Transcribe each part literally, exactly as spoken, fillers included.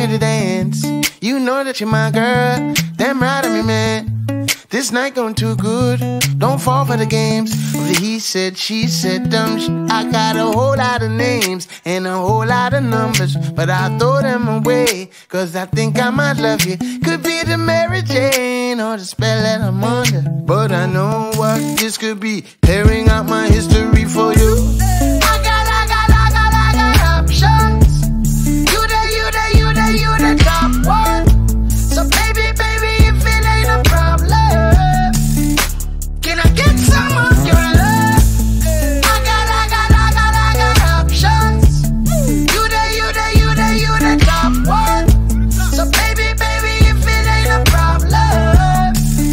me to dance. You know that you're my girl. Damn right of me, man. This night going too good. Don't fall for the games. He said, she said, dumb sh I got a whole lot of names and a whole lot of numbers, but I throw them away, cause I think I might love you. Could be the Mary Jane or the spell that I'm under, but I know what this could be. Tearing out my history for you. I got, I got, I got, I got options. You the, you the, you the, you the top one. So baby, baby, if it ain't a problem, can I get some of your love? I got, I got, I got, I got options. You the, you the, you the, you the top one. So baby, baby, if it ain't a problem,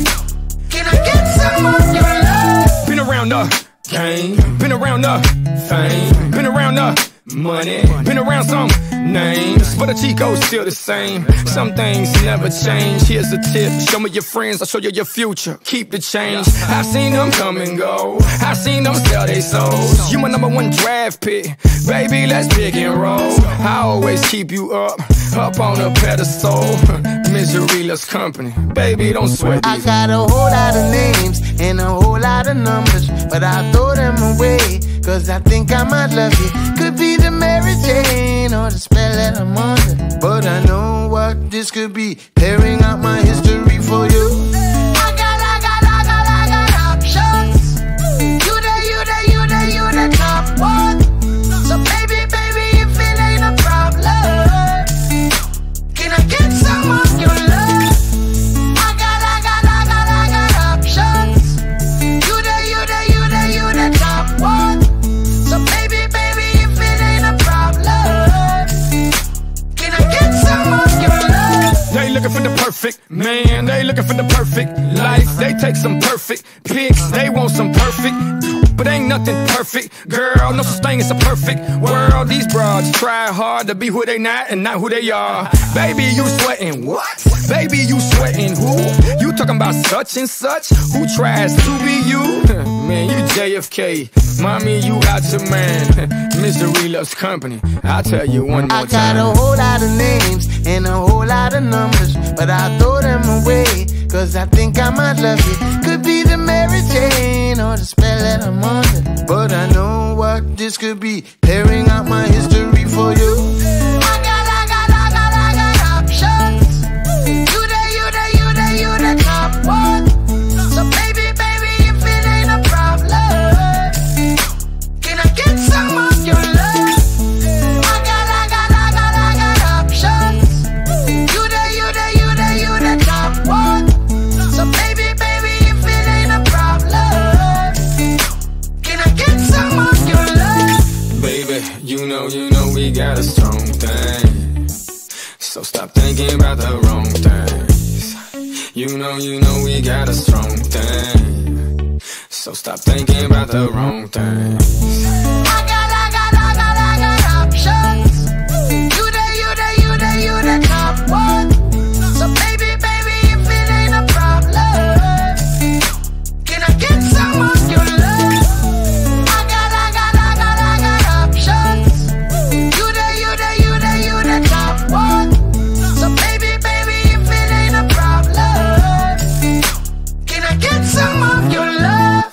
can I get some of your love? Been around the game, been around the fame, been around the money, been around some names, but the Chico's still the same. Some things never change. Here's a tip: show me your friends, I'll show you your future. Keep the change. I've seen them come and go, I've seen them sell their souls. You my number one draft pick, baby, let's pick and roll. I always keep you up, up on a pedestal. Misery loves company, baby, don't sweat these. I got a whole lot of names and a whole lot of numbers, but I throw them away, cause I think I might love you. Could be the Mary Jane or the spell that I'm under, but I know what this could be. Tearing out my history for you. I got, I got, I got, I got options. You the, you the, you the, you the top one. So baby, baby, if it ain't a problem, can I get some of your love? I got, I got, I got, I got options. You the, you the, you the, you the top one. So baby, baby, if it ain't a problem, can I get some of your love? They looking for the perfect man, they looking for the perfect life. They take some perfect pics, they want some perfect, but ain't nothing perfect. Girl, no such thing as a perfect world. These broads try hard to be who they not and not who they are. Baby, you sweating what? Baby, you sweating who? You talking about such and such? Who tries to be you? Man, you J F K. Mommy, you out your man. Misery loves company. I'll tell you one more I got time. a whole lot of names and a whole lot of numbers, but I throw them away, cause I think I might love you. Could be the Mary Jane or the spell that I'm under, but I know what this could be. Tearing out my history for you. I got, I got, I got, I got options. You the, you the, you the, you the top one. So baby, baby, if it ain't a problem, can I get some of your love? I got, I got, I got, I got options. You the, you the, you the, you the top one. So baby, baby, if it ain't a problem, can I get some of your love? Baby, you know, you know we got a strong thing, so stop thinking about the wrong things. You know, you know we got a strong thing, so stop thinking about the wrong things. I got, I got, I got, I got options. You the, you the, you the, you the top one. So baby, baby, if it ain't a problem, can I get some of your love? I got, I got, I got, I got options. You the, you the, you the, you the top one. So baby, baby, if it ain't a problem, can I get some of your love?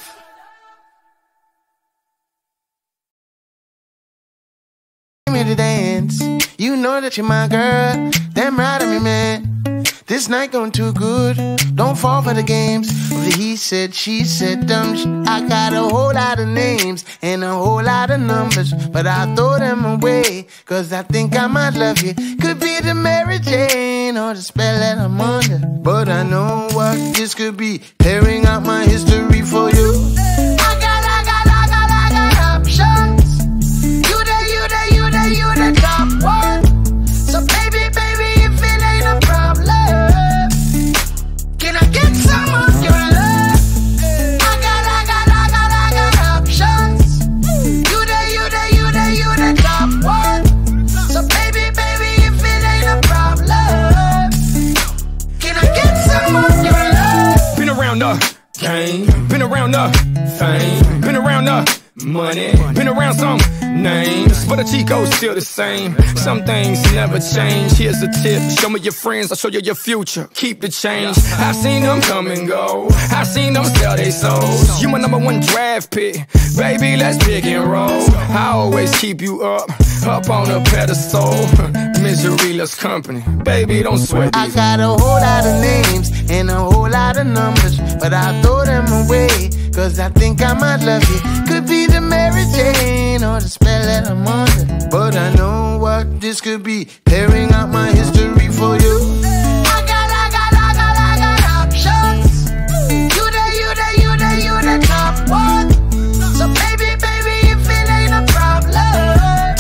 Me to dance. You know that you're my girl. Damn right of me, man. This night going too good. Don't fall for the games. He said, she said, dumb sh I got a whole lot of names and a whole lot of numbers, but I throw them away, cause I think I might love you. Could be the Mary Jane or the spell that I'm under, but I know what this could be. Tearing out my history for you. I got, I got, I got, I got options. You the, you the, you the, you the top one. So baby, baby, if it ain't a problem, can I get some of your love? I got, I got, I got, I got options. You the, you the, you the, you the top one. So baby, baby, if it ain't a problem, can I get some of your love? Been around the game, been around the fame, been around the money, been around some names, but the Chico's still the same. Some things never change. Here's a tip: show me your friends, I'll show you your future. Keep the change. I've seen them come and go. I've seen them sell their souls. You my number one draft pick, baby. Let's pick and roll. I always keep you up, up on a pedestal. Misery loves company, baby. Don't sweat these. I got a whole lot of names and a whole lot of numbers, but I throw them away, cause I think I might love you. Could be the Mary Jane or the spell that I'm under, but I know what this could be. Tearing out my history for you. I got, I got, I got, I got options. You the, you the, you the, you the top one. So baby, baby, if it ain't a problem,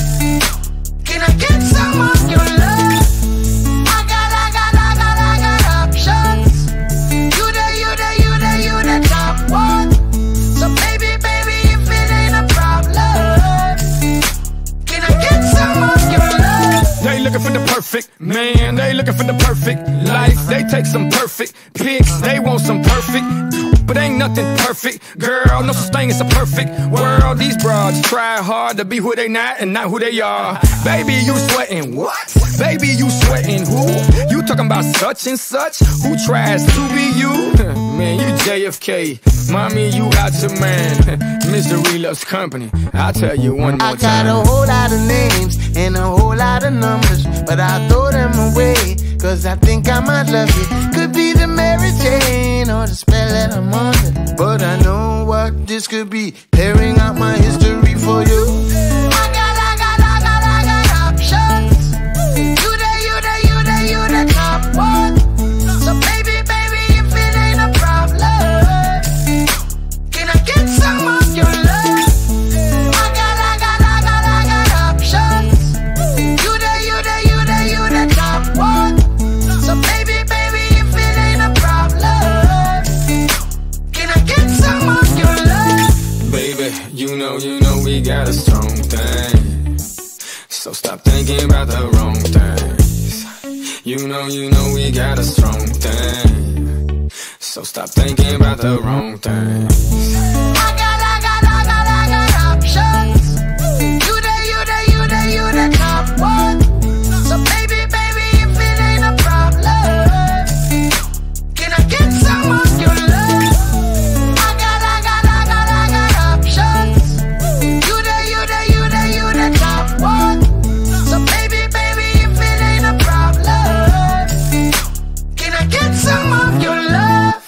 can I get some of your love? I got, I got, I got, I got options. You the, you the, you the, you the top one. So baby, baby, if it ain't a problem, can I get some of your love? They looking for the perfect man, they looking for the perfect life. They take some perfect pics, they want some perfect, but ain't nothing perfect, girl. No such thing as a perfect world. These broads try hard to be who they not and not who they are. Baby, you sweating what? Baby, you sweating who? You talking about such and such? Who tries to be you? Man, you J F K. Mommy, you out your man. Misery loves company. I'll tell you one more time. I got a whole lot of names and a whole lot of numbers, but I throw them away, cause I think I might love you. Could be the Mary Jane or the spell that I'm under, but I know what this could be. Tearing out my history for you. I got, I got, I got, I got options. You the, you the, you the, you the top one. So baby, baby, if it ain't a problem, can I get some of your love? I got, I got, I got, I got options. You the, you the, you the, you the top one. So baby, baby, if it ain't a problem, can I get some of your love? Baby, you know, you know we got a strong thing, so stop thinking about the wrong things. You know, you know we got a strong thing, so stop thinking about the wrong things. I got, I got, I got, I got options. You the, you the, you the, you the top one. So baby, baby, if it ain't a problem, can I get some of your love? I got, I got, I got, I got options. You the, you the, you the, you the top one. So baby, baby, if it ain't a problem, can I get some of your love?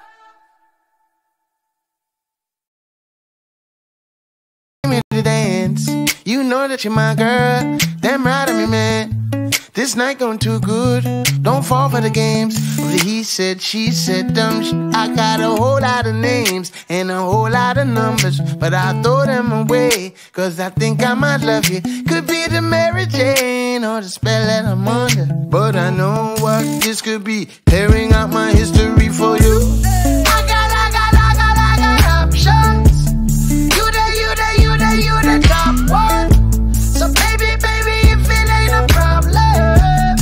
Me to dance, you know that you're my girl. Damn right of me, man. This night going too good. Don't fall for the games of the he said, she said, dumb shit. I got a whole lot of names and a whole lot of numbers, but I throw them away, cause I think I might love you. Could be the Mary Jane or the spell that I'm under, but I know what this could be. Tearing out my history for you. I got, I got, I got, I got options. You the, you the, you the, you the top one. So baby, baby, if it ain't a problem,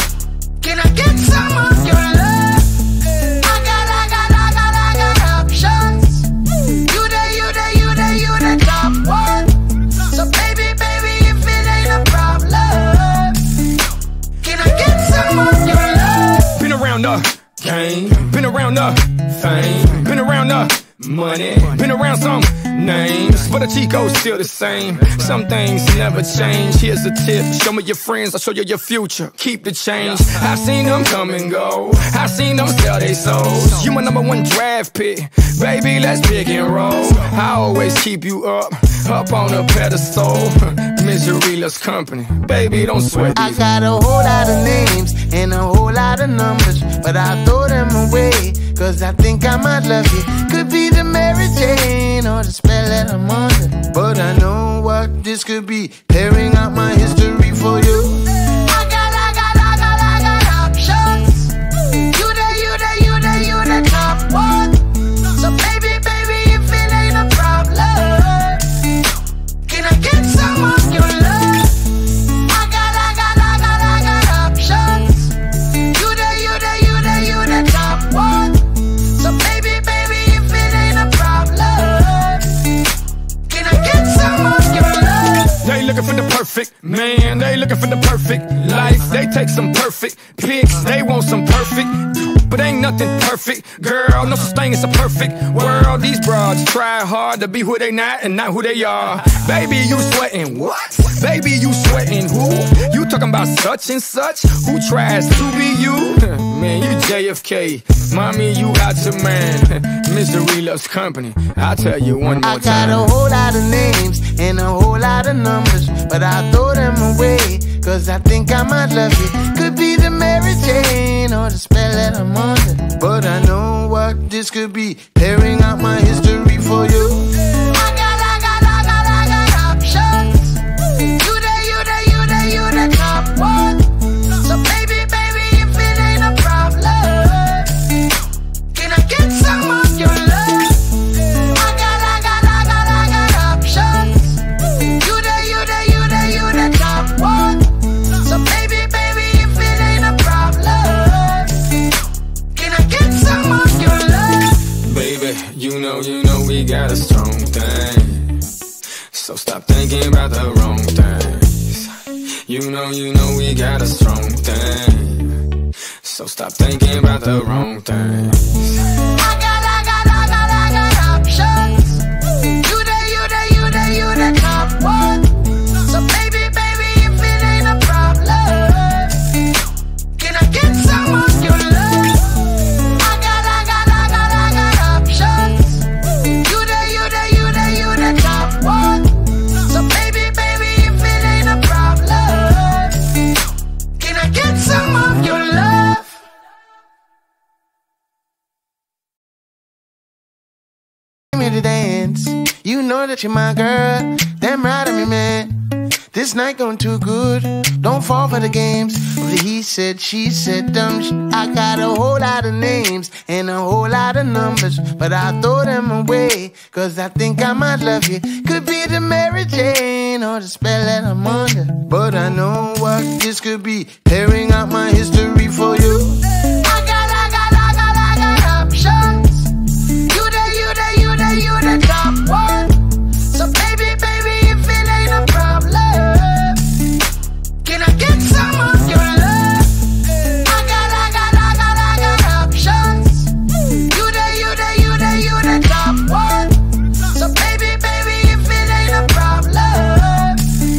can I get some of your love? I got, I got, I got, I got options. You the, you the, you the, you the top one. So baby, baby, if it ain't a problem, can I get some of your love? Been around the game, been around the fame, been around the money, been around some names, but the Chico's still the same. Some things never change. Here's a tip: show me your friends, I'll show you your future. Keep the change. I've seen them come and go. I've seen them sell their souls. You my number one draft pick, baby. Let's pick and roll. I always keep you up, up on a pedestal. Misery loves company, baby. Don't sweat these. I got a whole lot of names and a whole lot of numbers, but I throw them away, cause I think I might love you. Could be the Mary Jane or the spell that I'm under, but I know what this could be. Tearing out my history for you. I got, I got, I got, I got options. You the, you the, you the, you the top one. So baby, baby, if it ain't a problem, can I get some of your love? I got, I got, I got, I got options. You the, you the, you the, you the top one. So baby, baby, if it ain't a problem, can I get some of your love? perfect man, they looking for the perfect life. They take some perfect pics, they want some perfect, but ain't nothing perfect, girl. No such thing as a perfect world. These broads try hard to be who they not and not who they are. Baby, you sweating what? Baby, you sweating who? You talking about such and such? Who tries to be you? Man, you J F K. Mommy, you out your man. Misery loves company. I'll tell you one more time. I got a whole lot of names and a whole lot of numbers, but I throw them away, cause I think I might love you. Could be the Mary Jane or the spell that I'm under, but I know what this could be. Tearing out my history for you. I got, I got, I got, I got options. You the, you the, you the, you the top one. So baby, baby, if it ain't a problem, can I get some of your love? I got, I got, I got, I got options. You the, you the, you the, you the top one. So baby, baby, if it ain't a problem, can I get some of your love? Baby, you know, you know we got a strong thing, so stop thinking about the wrong things. You know, you know we got a strong thing, so stop thinking about the wrong things. I got, I got, I got, I got options. You the, you the, you the, you the top one. So baby, baby, if it ain't a problem, can I get some of your love? I got, I got, I got, I got options. You the, you the, you the, you the top one. So baby, baby, if it ain't a problem, can I get some of your love? Me to dance, you know that you're my girl. Damn right of me, man. This night going too good. Don't fall for the games of the he said, she said, dumb sh. I got a whole lot of names and a whole lot of numbers, but I throw them away, cause I think I might love you. Could be the Mary Jane or the spell that I'm under, but I know what this could be. Tearing out my history for you. I got, I got, I got, I got options. You the, you the, you the, you the top one. So baby, baby, if it ain't a problem, can I get some of your love? I got, I got, I got, I got options. You the, you the, you the, you the top one. So baby, baby, if it ain't a problem,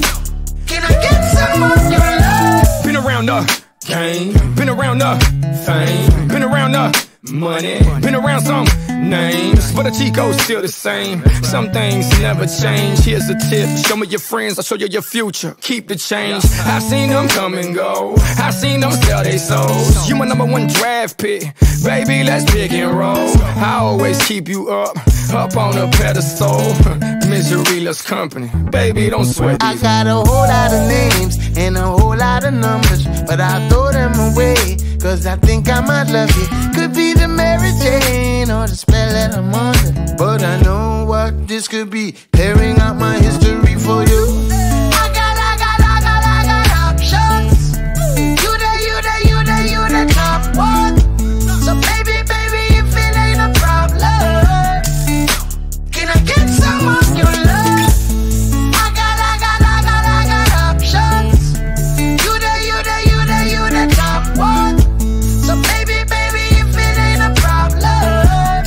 can I get some of your love? Been around the game, been around the fame, been around the money, been around some names, but the Chico's still the same. Some things never change. Here's a tip: show me your friends, I'll show you your future. Keep the change. I seen them come and go, I seen them sell their souls. You my number one draft pick, baby, let's pick and roll. I always keep you up, up on a pedestal. Misery loves company, baby, don't sweat these. I got a whole lot of names and a whole lot of numbers, but I throw them away, cause I think I might love you. Could be the Mary Jane or the spell that I'm under, but I know what this could be. Tearing out my history for you. I got, I got, I got, I got options. You the, you the, you the, you the top one. So baby, baby, if it ain't a problem, can I get some of your love? I got, I got, I got, I got options. You the, you the, you the, you the top one. So baby, baby, if it ain't a problem,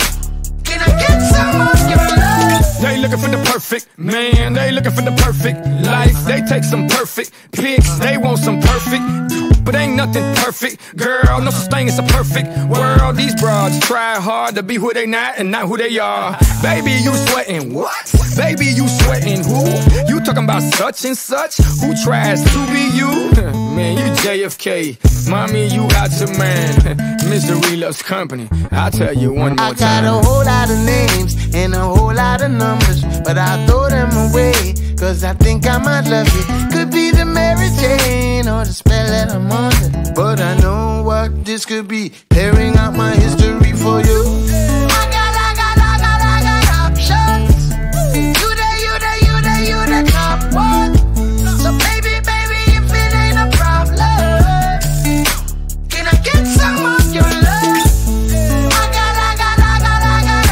can I get some of your love? They looking for the perfect man, they looking for the perfect life. They take some perfect pics, they want some perfect, but ain't nothing perfect, girl. No such thing as a perfect world. These broads try hard to be who they not and not who they are. Baby, you sweating what? Baby, you sweating who? You talking about such and such? Who tries to be you? Man, you J F K. Mommy, you out your man. Misery loves company. I'll tell you one more time. I got a whole lot of names and a whole lot of numbers, but I throw them away, cause I think I might love you. Could be the Mary Jane or the spell that I'm under, but I know what this could be. Tearing out my history for you. I got, I got, I got, I got options. You the, you the, you the, you the top one. So baby, baby, if it ain't a problem, can I get some of your love? I got, I got, I got, I got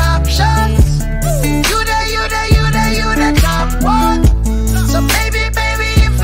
options. You the, you the, you the, you the top one. So baby, baby, if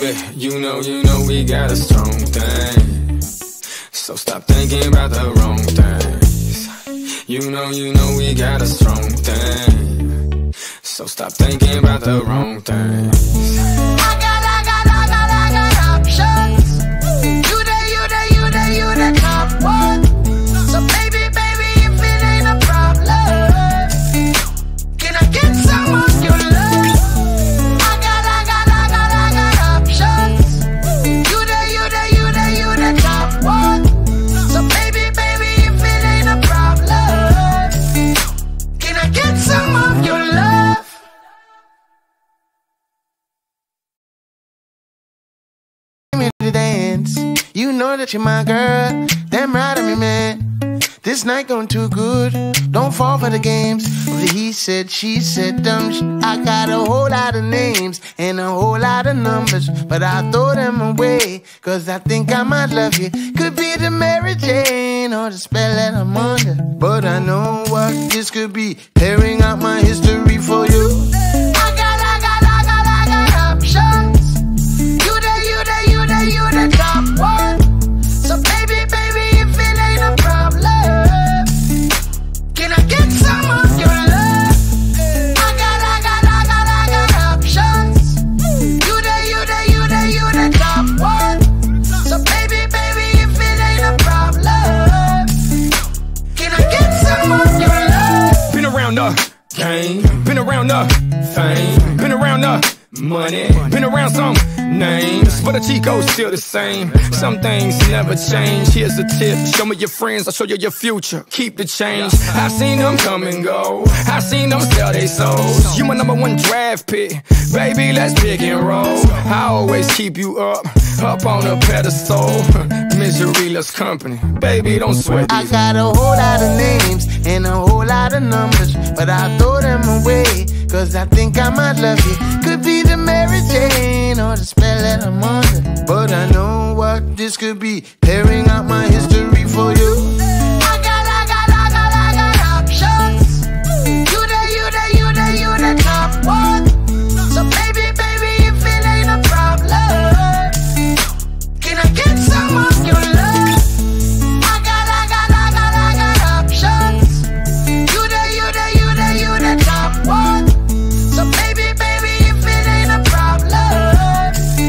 Baby, you know, you know we got a strong thing. So stop thinking about the wrong things. You know, you know we got a strong thing. So stop thinking about the wrong things. I got, I got, I got, I got options. You the, you the, you the, you the top one. So baby, baby, if it ain't a problem, can I get some of your love? I got, I got, I got, I got options. You the, you the, you the, you the top one. So baby, baby, if it ain't a problem, can I get some of your love? Me to dance, you know that you're my girl. Damn right of me, man. This night going too good. Don't fall for the games. He said, she said, dumb sh I got a whole lot of names and a whole lot of numbers, but I throw them away, cause I think I might love you. Could be the Mary Jane or the spell that I'm under, but I know what this could be. Tearing out my history for you. I got, I got, I got, I got options. You the, you the, you the, you the top one. So baby, baby, if it ain't a problem, can I get some of your love? I got, I got, I got, I got options. You the, you the, you the, you the top one. So baby, baby, if it ain't a problem, can I get some of your love? Been around the game, been around the fame, been around the money, been around some names, but the Chico's still the same. Some things never change. Here's a tip: show me your friends, I'll show you your future. Keep the change. I seen them come and go, I seen them sell their souls. You my number one draft pick, baby, let's pick and roll. I always keep you up, up on a pedestal. Misery loves company, baby, don't sweat these. I got a whole lot of names and a whole lot of numbers, but I throw them away, cause I think I might love you. Could be the Mary Jane or the spell that I'm under, but I know what this could be. Tearing out my history for you. I got, I got, I got, I got options. You the, you the, you the, you the top one. So baby, baby, if it ain't a problem, can I get some of your love? I got, I got, I got, I got options. You the, you the, you the, you the top one. So baby, baby, if it ain't a problem,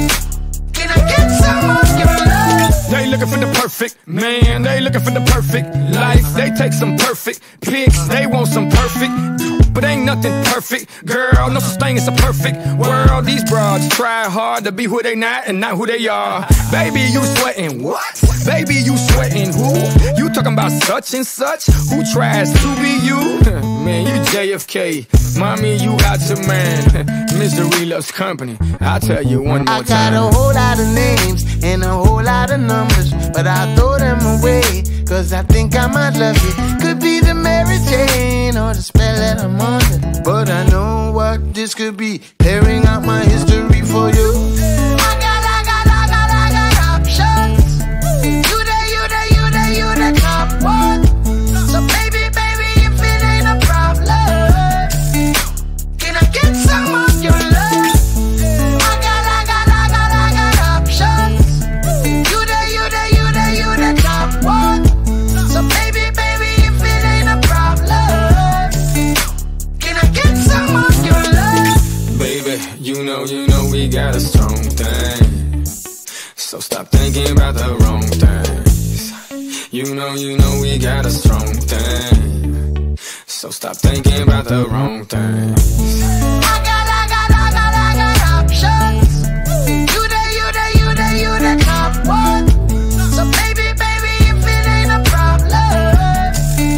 can I get some of your love? They looking for the perfect man, they looking for the perfect life. They take some perfect pics, they want some perfect, but ain't nothing perfect. Girl, no such thing as a perfect world. These broads try hard to be who they not and not who they are. Baby, you sweating what? Baby, you sweating who? You talking about such and such? Who tries to be you? Man, you J F K. Mommy, you out your man. Misery loves company, I'll tell you one more time. I got a whole lot of names and a whole lot of numbers, but I throw them away, cause I think I might love you. Could be the Mary Jane or the spell that I'm under, but I know what this could be. Tearing out my history for you. I got, I got, I got, I got options. You the, you the, you the, you the top one. So baby, baby, if it ain't a problem, can I get some of your love? I got, I got, I got, I got options. You the, you the, you the, you the top one. So baby, baby, if it ain't a problem, can I get some of your love? Baby, you know, you know we got a strong thing. So stop thinking about the wrong things. You know, you know we got a strong thing. So stop thinking about the wrong things. I got, I got, I got, I got options. You the, you the, you the, you the top one. So baby, baby, if it ain't a problem,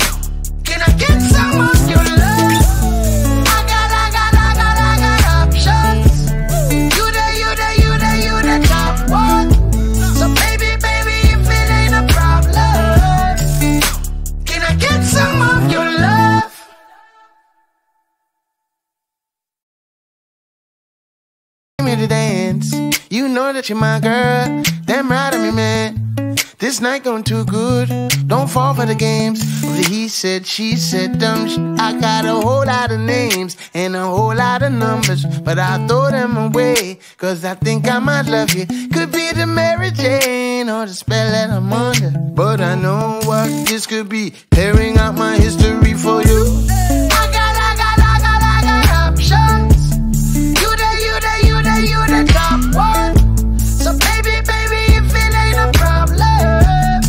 can I get some of your love? I got, I got, I got, I got options. You the, you the, you the, you the top one. So baby, baby, if it ain't a problem, can I get some of your love? Me to dance, you know that you're my girl. Damn right of me, man. This night going too good. Don't fall for the games of the he said, she said, dumb shit. I got a whole lot of names and a whole lot of numbers, but I throw them away, cause I think I might love you. Could be the Mary Jane or the spell that I'm under, but I know what this could be. Tearing out my history for you. I got, I got, I got, I got options. You the, you the, you the, you the top one. So baby, baby, if it ain't a problem,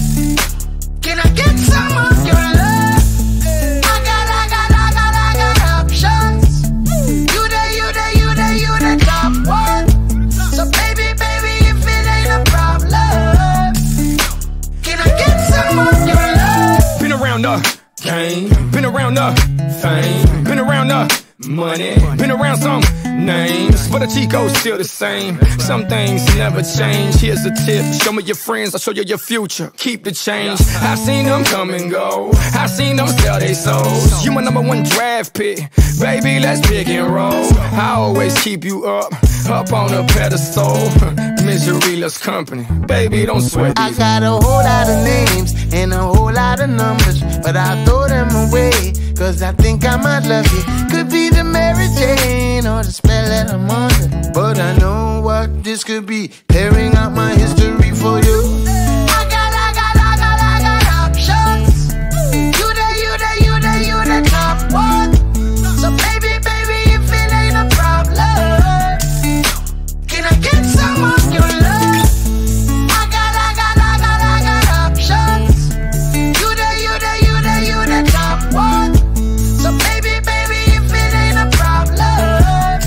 can I get some of your love? I got, I got, I got, I got options. You the, you the, you the, you the top one. So baby, baby, if it ain't a problem, can I get some of your love? Been around the game, been around the fame, been around the money, been around some names, but the Chico's still the same. Some things never change. Here's a tip: show me your friends, I'll show you your future. Keep the change. I seen them come and go, I seen them sell they souls. You my number one draft pick, baby, let's pick and roll. I always keep you up, up on a pedestal. Misery loves company, baby, don't sweat these. I got a whole lot of names and a whole lot of numbers, but I throw them away, cause I think I might love you. Could be the Mary Jane or the spell that I'm under, but I know what this could be. Tearing out my history for you. I got, I got, I got, I got options. You the, you the, you the, you the top one. So baby, baby, if it ain't a problem, can I get some of your love? I got, I got, I got, I got options. You the, you the, you the, you the top one. So baby, baby, if it ain't a problem,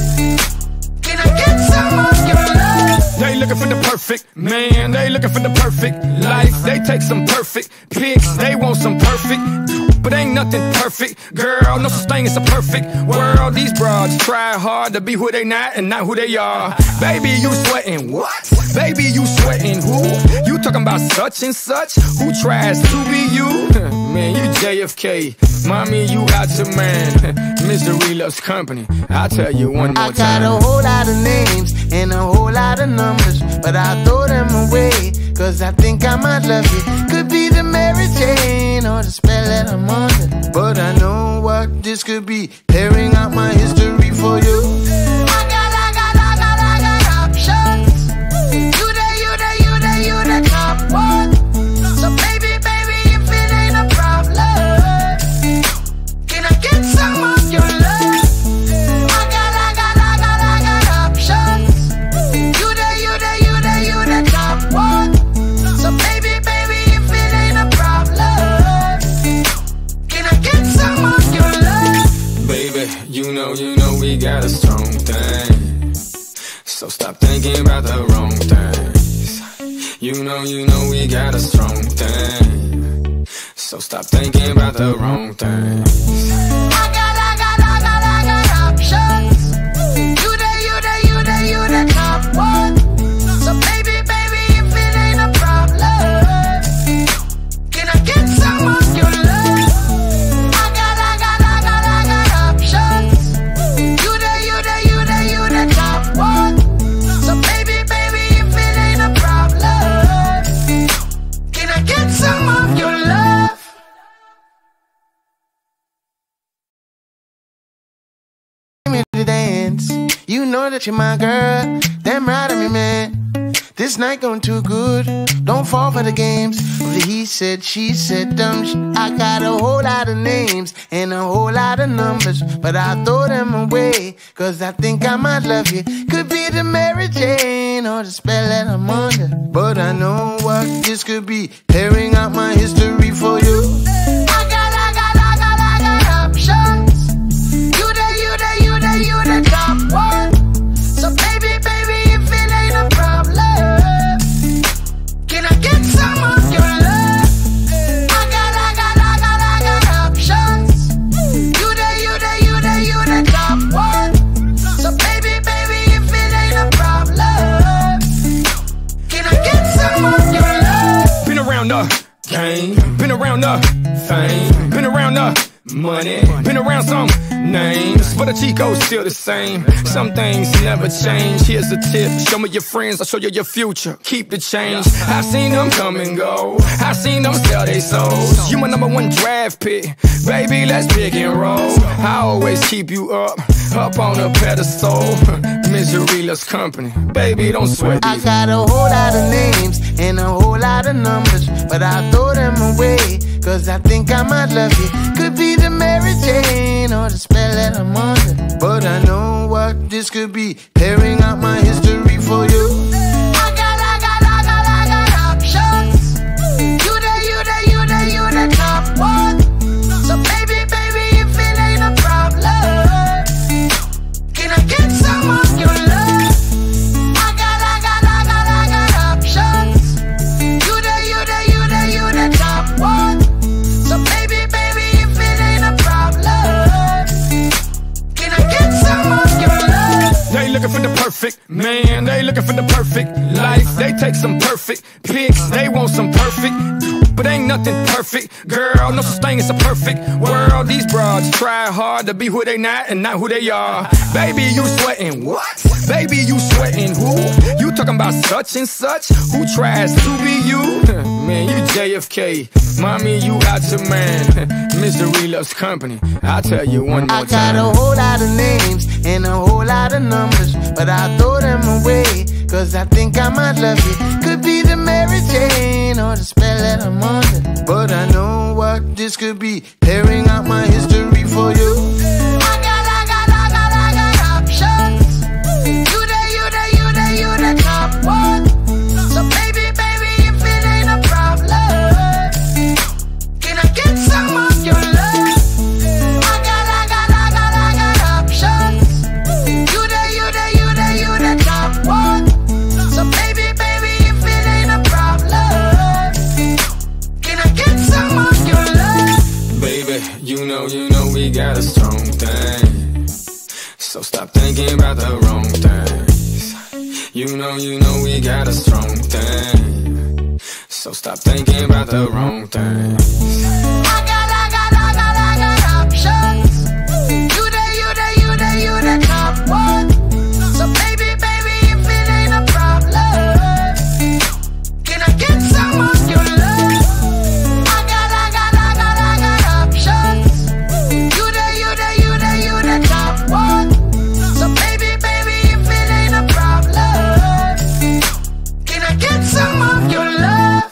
can I get some of your love? They looking for the perfect man, they looking for the perfect life. They take some perfect pics, they want some perfect, but ain't nothing perfect. Girl, no such thing as a perfect world. These broads try hard to be who they not and not who they are. Baby, you sweating what? Baby, you sweating who? You talking about such and such? Who tries to be you? Man, you J F K. Mommy, you out your man. Misery loves company. I'll tell you one more I time. got a whole lot of names and a whole lot of numbers, but I throw them away, cause I think I might love you. Could be the Mary Jane or the spell that I'm under, but I know what this could be. Tearing out my history for you. I got, I got, I got, I got options. You the, you the, you the, you the top one. So baby, baby, if it ain't a problem, can I get some of your love? I got, I got, I got, I got options. You the, you the, you the, you the top one. So baby, baby, if it ain't a problem, can I get some of your love? Baby, you know, you know we got a strong thing, so stop thinking about the wrong things. You know, you know we got a strong thing, so stop thinking about the wrong things. I got, I got, I got, I got options. You the, you the, you the, you the top one. So baby, baby, if it ain't a problem, can I get some of your love? I got, I got, I got, I got options. You the, you the, you the, you the top one. So baby, baby, if it ain't a problem, can I get some of your love? To dance, you know that you're my girl. Damn right of me, man. This night going too good. Don't fall for the games of the he said, she said, dumb shit. I got a whole lot of names and a whole lot of numbers, but I throw them away, cause I think I might love you. Could be the Mary Jane or the spell that I'm under, but I know what this could be. Tearing out my history for you. I got, I got, I got, I got options. You the, you the, you the, you the top one. So baby, baby, if it ain't a problem, can I get some of your love? I got, I got, I got, I got options. You the, you the, you the, you the top one. So baby, baby, if it ain't a problem, can I get some of your love? Been around the game, been around the fame, been around the money. Been around some names, but the Chico's still the same. Some things never change. Here's a tip: show me your friends, I'll show you your future. Keep the change. I seen them come and go, I seen them sell their souls. You my number one draft pick, baby, let's pick and roll. I always keep you up, up on a pedestal. Misery loves company, baby, don't sweat I these. got a whole lot of names and a whole lot of numbers, but I throw them away, cause I think I might love you. Could be the Mary Jane or the spell that I'm under, but I know what this could be, tearing out my history for you. I got, I got, I got, I got options. You the, you the, you the, you the top one. So baby, baby, if it ain't a problem, can I get some of your love? I got, I got, I got, I got options. You the, you the, you the, you the top one. So baby, baby, if it ain't a problem, can I get some of your love? They looking for the perfect man, they looking for the perfect life. They take some perfect pics, they want some perfect, but ain't nothing perfect. Girl, no such thing as a perfect world. These broads try hard to be who they not and not who they are. Baby, you sweating what? Baby, you sweating who? You talking about such and such? Who tries to be you? Man, you J F K, mommy, you out your man. Misery loves company, I'll tell you one more I got time. a whole lot of names and a whole lot of numbers, but I throw them away, cause I think I might love you. Could be the Mary Jane or the spell that I'm under, but I know what this could be, tearing out my history for you. I got, I got, I got, I got options. You the, you the, you the, you the top one. So baby, baby, if it ain't a problem, can I get some of your love? I got, I got, I got, I got options. You the, you the, you the, you the top one. So baby, baby, if it ain't a problem, can I get some of your love? Baby, you know, you know we got a strong thing, so stop thinking about the wrong things. You know, you know we got a strong thing, so stop thinking about the wrong things. I got, I got, I got, I got options. You the, you the, you the, you the top one. So baby, baby, if it ain't a problem, can I get some of your love? I got, I got, I got, I got options. You the, you the, you the, you the top one. So baby, baby, if it ain't a problem, can I get some of your love?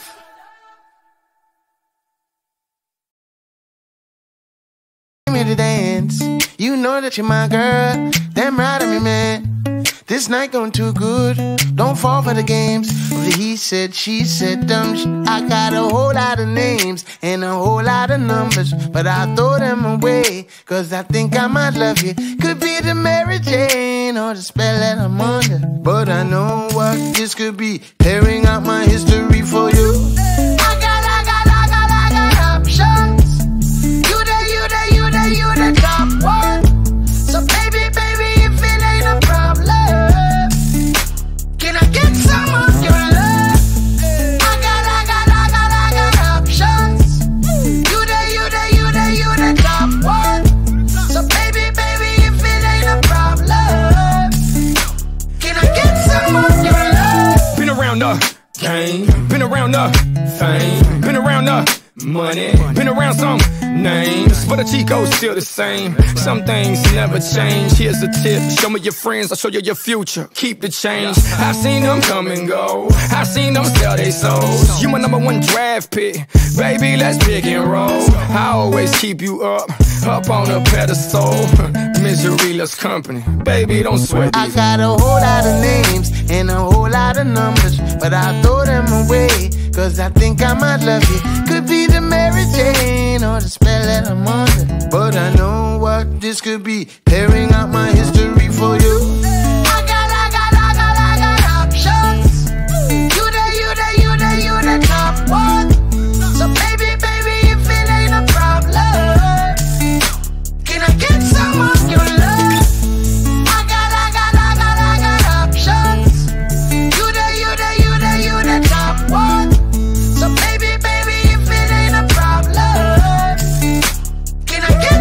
Me to dance, you know that you're my girl. Damn right of me, man. This night going too good. Don't fall for the games of the he said, she said, dumb sh. I got a whole lot of names and a whole lot of numbers, but I throw them away, cause I think I might love you. Could be the Mary Jane or the spell that I'm under, but I know what this could be, tearing out my history for you. I got, I got, I got, I got options. You the, you the, you the, you the top one. So baby, baby, if it ain't a problem, can I get some of your love? I got, I got, I got, I got options. You the, you the, you the, you the top one. So baby, baby, if it ain't a problem, can I get some of your love? Been around the game, been around the fame, been around the money, been around some names, but the Chico's still the same. Some things never change. Here's a tip: show me your friends, I'll show you your future. Keep the change. I seen them come and go, I seen them sell their souls. You my number one draft pick, baby, let's pick and roll. I always keep you up, up on a pedestal. Misery loves company, baby, don't sweat these. I got a whole lot of names and a whole lot of numbers, but I throw them away, cause I think I might love you. Could be the Mary Jane or the spell that I'm under, but I know what this could be, tearing out my history for you. I got, I got, I got, I got options. You the, you the, you the, you the top one. So baby, baby, if it ain't a problem, can I get some of your love? I got, I got, I got, I got options. You the, you the, you the, you the top one. So baby, baby, if it ain't a problem, can I get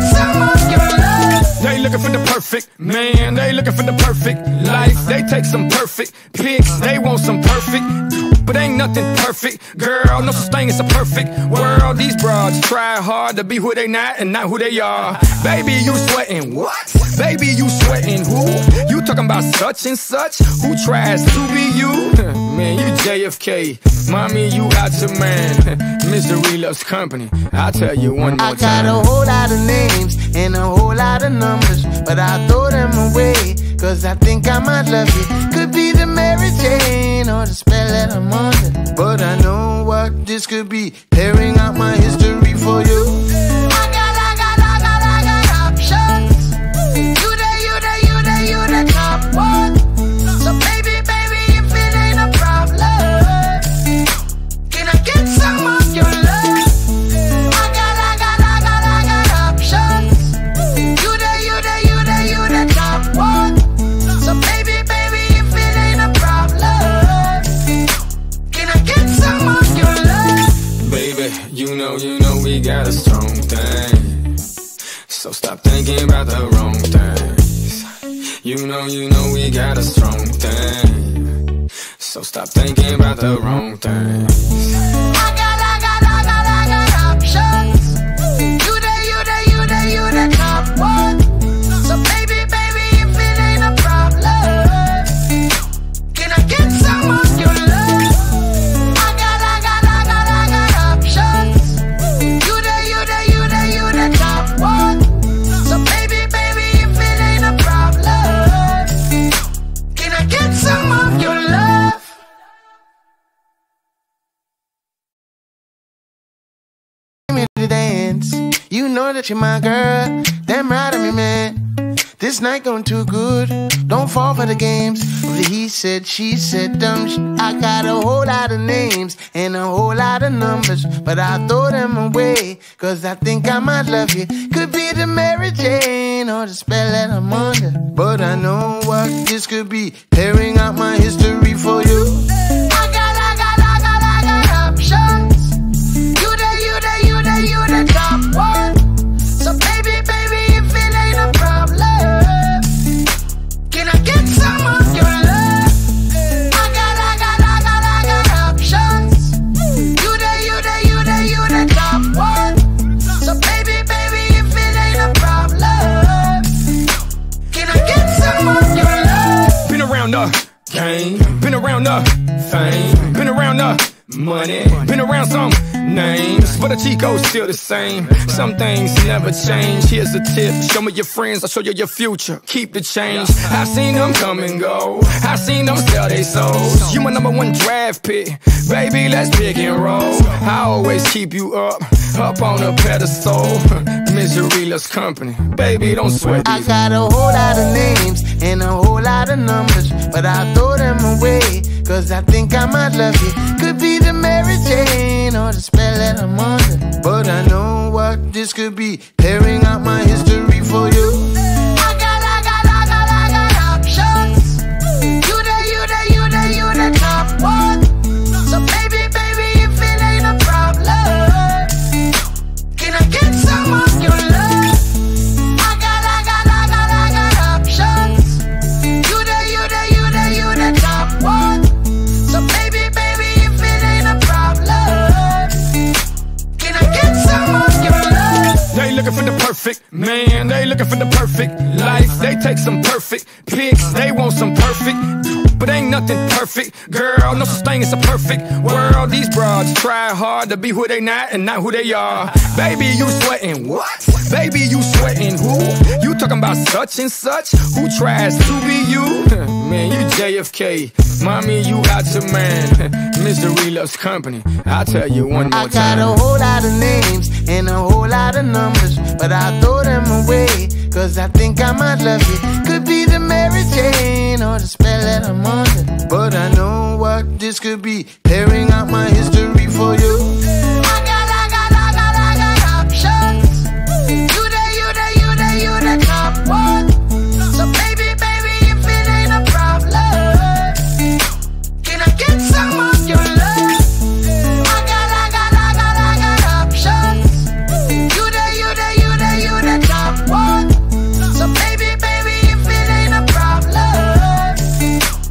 take some perfect pics. They want some perfect, but ain't nothing perfect. Girl, no such thing as a perfect world. These broads try hard to be who they not and not who they are. Baby, you sweating what? Baby, you sweating who? You talking about such and such? Who tries to be you? Man, you J F K. Mommy, you out your man. Misery loves company. I'll tell you one more I got time. a whole lot of names and a whole lot of numbers, but I throw them away, cause I think I might love you. Could be the Mary Jane or the spell that I'm under, but I know what this could be, tearing out my history for you. I got, I got, I got, I got options. You the, you the, you the, you the top one. So baby, baby, if it ain't a problem, can I get some of your love? I got, I got, I got, I got options. You the, you the, you the, you the top one. So baby, baby, if it ain't a problem, can I get some of your love? Baby, you know, you know we got a strong thing, so stop thinking about the wrong things. You know, you know we got a strong thing, so stop thinking about the wrong things. I got, I got, I got, I got options. You the, you the, you the, you the top one. So baby, baby, if it ain't a problem, can I get some of your love? I got, I got, I got, I got options. You the, you the, you the, you the top one. So baby, baby, if it ain't a problem, can I get some of your love? Me to dance, you know that you're my girl. Damn right of me, man. This night going too good. Don't fall for the games of the he said, she said, dumb sh. I got a whole lot of names and a whole lot of numbers, but I throw them away, cause I think I might love you. Could be the Mary Jane or the spell that I'm under, but I know what this could be, tearing out my history for you. I got, I got, I got, I got options. You the, you the, you the, you the top one. So baby, baby, if it ain't a problem, can I get some of your love? I got, I got, I got, I got options. You the, you the, you the, you the top one. So baby, baby, if it ain't a problem, can I get some of your love? Been around the game, been around the fame, been around the money, been around some names, but the Chico's still the same. Some things never change. Here's a tip: show me your friends, I'll show you your future. Keep the change. I've seen them come and go, I've seen them sell their souls. You my number one draft pick, baby, let's pick and roll. I always keep you up, up on a pedestal. Misery loves company, baby, don't sweat these. I got a whole lot of names and a whole lot of numbers, but I throw them away, cause I think I might love you. Could be the Mary Jane or the spell that I'm under, but I know what this could be, tearing out my history for you. I got, I got, I got, I got options. You the, you the, you the, you the top one. So baby, baby, if it ain't a problem, can I get some of your love? I got, I got, I got, I got options. You the, you the, you the, you the top one. So baby, baby, if it ain't a problem, can I get some of your love? They looking for the perfect man, they looking for the perfect life. They take some perfect pics, they want some perfect, but ain't nothing perfect. Girl, no such thing as a perfect world. These broads try hard to be who they not and not who they are. Baby, you sweating what? Baby, you sweating who? You talking about such and such? Who tries to be you? Man, you J F K. Mommy, you out your man. Misery loves company. I'll tell you one more I got time. a whole lot of names and a whole lot of numbers, but I throw them away, cause I think I might love you. Could be the Mary Jane or the spell that I'm under, but I know what this could be, tearing out my history for you. I got, I got, I got, I got options. You the, you the, you the, you the top one. So baby, baby, if it ain't a problem, can I get some of your love? I got, I got, I got, I got options. You the, you the, you the, you the top one. So baby, baby, if it ain't a problem,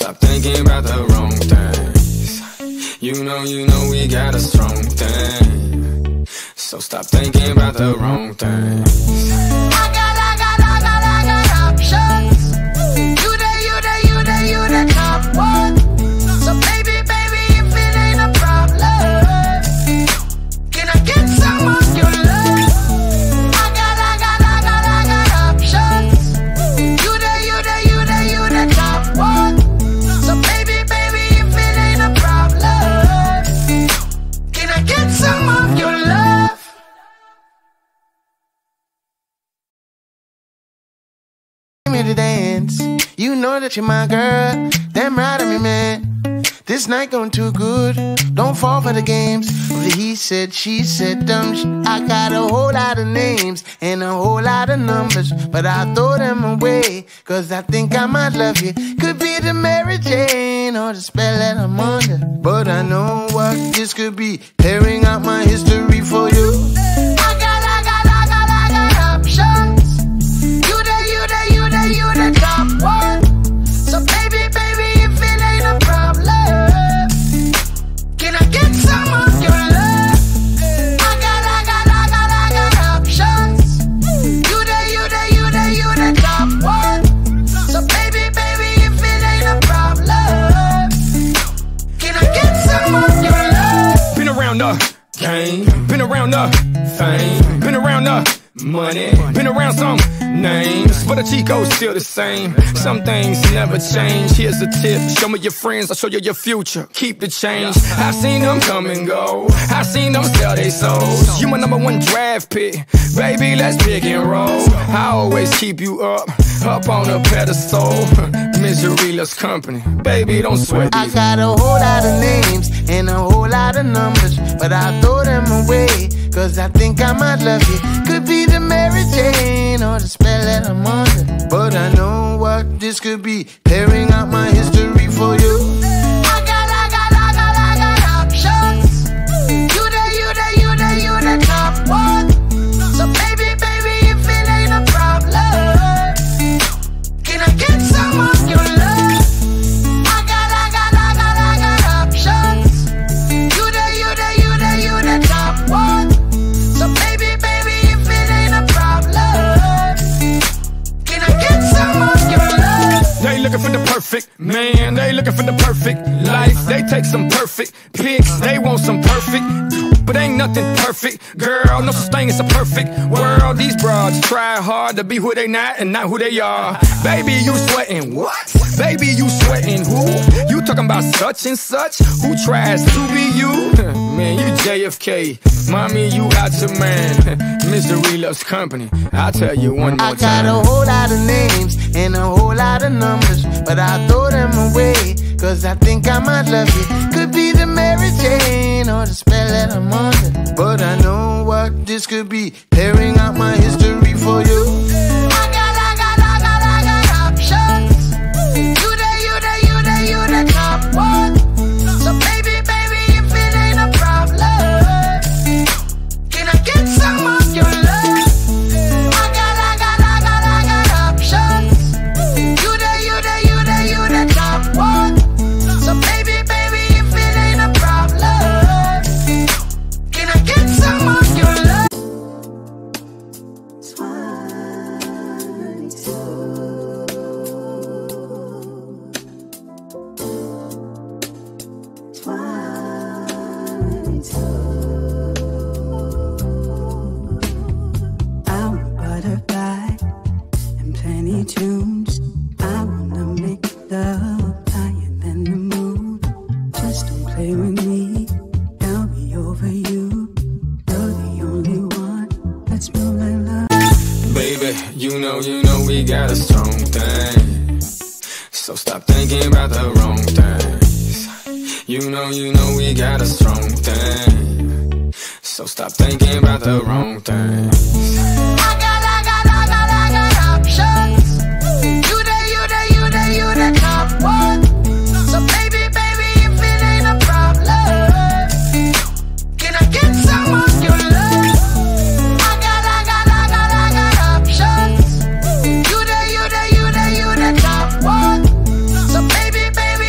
stop thinking about the wrong things. You know, you know we got a strong thing. So stop thinking about the wrong things. I got, I got, I got, I got options. You the, you the, you the, you the top one. So baby, baby, if it ain't a problem, can I get some of your love? I got, I got, I got, I got options. You the, you the, you the, you the top one. So baby, baby, if it ain't a problem, can I get some of your love? Me to dance, you know that you're my girl. Damn right of me, man. This night going too good. Don't fall for the games of the he said, she said, dumb sh I got a whole lot of names and a whole lot of numbers, but I throw them away, cause I think I might love you. Could be the Mary Jane or the spell that I'm under, but I know what this could be. Tearing out my history for you. I got, I got, I got, I got options. You the, you the, you the, you the top one. So baby, baby, if it ain't a problem, can I get some of your love? I got, I got, I got, I got options. You the, you the, you the, you the top one. So baby, baby, if it ain't a problem, can I get some of your love? Been around the game, been around the fame, been around the money, been around some names, but the Chico's still the same. Some things never change. Here's a tip: show me your friends, I'll show you your future. Keep the change. I've seen them come and go, I've seen them sell their souls. You my number one draft pick, baby, let's pick and roll. I always keep you up, up on a pedestal. Misery loves company, baby, don't sweat these. I got a whole lot of names and a whole lot of numbers, but I throw them away, cause I think I might love you. Could be the Mary Jane or the spell that I'm under, but I know what this could be. Tearing out my history for you. I got, I got, I got, I got options. You the, you the, you the, you the top one. So baby, baby, if it ain't a problem, can I get some of your love? I got, I got, I got, I got options. You the, you the, you the, you the top one. So baby, baby, if it ain't a problem, can I get some of your love? They looking for the perfect man, they looking for the perfect life. They take some perfect pics, they want some perfect, but ain't nothing perfect. Girl, no such thing as a perfect world. These broads try hard to be who they not and not who they are. Baby, you sweating what? Baby, you sweating who? You talking about such and such? Who tries to be you? Man, you J F K. Mommy, you out your man. Misery loves company. I'll tell you one more I time. got a whole lot of names and a whole lot of numbers, but I throw them away, cause I think I might love you. Could be the Mary Jane or the spell that I'm under, but I know what this could be. Tearing out my history for you. I got, I got, I got, I got options. You the, you the, you the, you the top one. So baby, baby, if it ain't a problem, can I get some of your love? I got, I got, I got, I got options. You the, you the, you the, you the top one. So baby, baby, if it ain't a problem, can I get some of your love? I'm butterfly and plenty tunes. I wanna make love higher than the moon. Just don't play with me, I'll be over you. You're the only one that's smell like love. Baby, you know, you know we got a strong thing. So stop thinking about the wrong things. You know, you know we got a strong thing. So stop thinking about the wrong things. I got, I got, I got, I got options. You the, you the, you the, you the top one. So baby, baby, if it ain't a problem, can I get some of your love? I got, I got, I got, I got options. You the, you the, you the, you the top one. So baby, baby,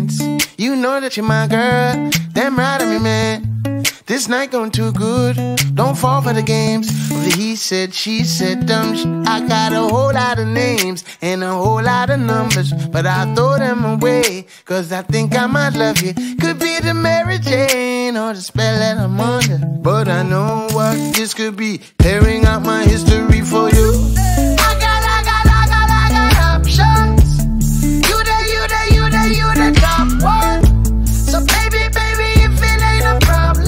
dance. You know that you're my girl. Damn right of me, man. This night going too good. Don't fall for the games of the he said, she said, dumb shit. I got a whole lot of names and a whole lot of numbers, but I throw them away, cause I think I might love you. Could be the Mary Jane or the spell that I'm under, but I know what this could be. Tearing out my history for you. I got, I got, I got, I got options. You the, you the, you the, you the top one. So baby, baby, if it ain't a problem,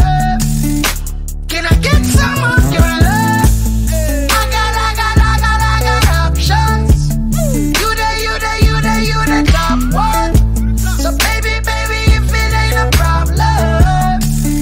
can I get some of your love? I got, I got, I got, I got options. You the, you the, you the, you the top one. So baby, baby, if it ain't a problem,